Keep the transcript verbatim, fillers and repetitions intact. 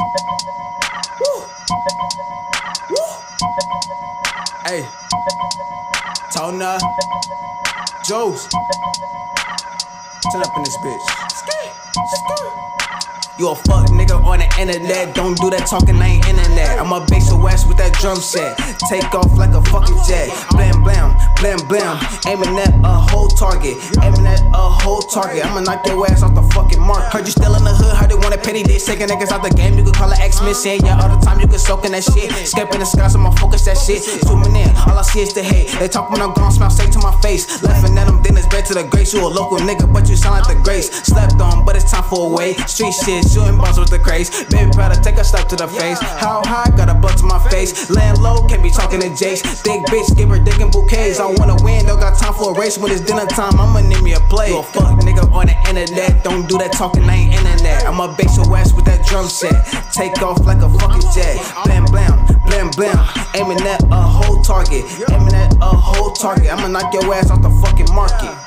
Woo. Woo. Hey, Daytona, Joes, turn up in this bitch. You a fuck nigga on the internet, don't do that talking, I ain't internet. I'm a bass so ass with that drum set, take off like a fucking jet. Blam blam, blam blam, aiming at a whole target, aiming at a whole target. I'ma knock your ass off the fucking mark. Heard you still in the hood, heard they want a petty dick, taking niggas out the game, you can call it X-Missing. Yeah, all the time you can soak in that shit, escaping the sky, so I'ma focus that shit. Zooming in, all I see is the hate, they talk when I'm gone, smile straight to my face. Laughing at them, then it's back to the grace. You a local nigga, but you sound like the grace. Slept on, but it's time for a way. Street shit, shooting balls with the craze. Baby powder, take a step to the face. How high, got a butt to my face. Laying low, can't be talking to Jace. Thick bitch, give her dick and bouquets. I wanna win, don't got time for a race. When it's dinner time, I'ma need me a play. You a fuck nigga on the internet, don't do that talking, I ain't internet. I'm a bass your ass with that drum set, take off like a fucking jet. Blam blam, blam blam, aiming at a whole target, aiming at a whole target. I'ma knock your ass off the fucking market.